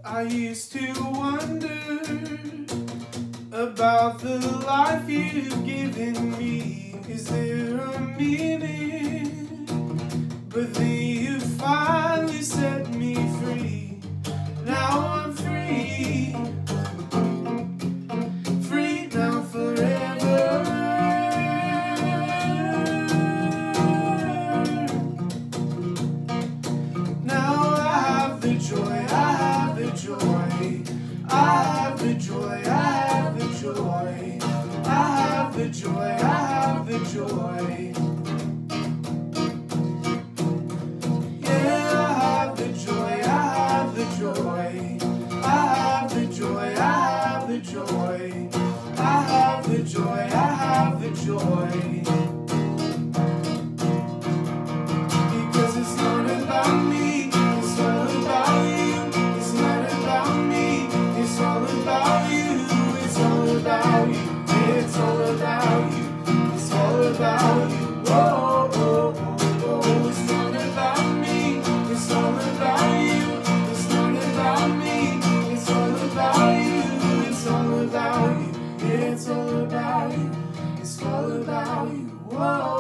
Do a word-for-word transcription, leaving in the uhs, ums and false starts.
I used to wonder about the life you've given me. Is there a meaning? But then you finally set me free. Now I'm free, free now forever. Now I have the joy, I have the joy, I have the joy, I have the joy, I have the joy, I have the joy. Yeah, I have the joy, I have the joy, I have the joy, I have the joy, I have the joy, I have the joy. Because it's not about me, it's all about you. It's not about me, it's all about you. It's all about you, it's all about you. It's all about you. Oh, oh, oh, oh. It's not about me, it's all about you. It's not about me, it's all about you. It's all about you, it's all about you. It's all about you. Whoa.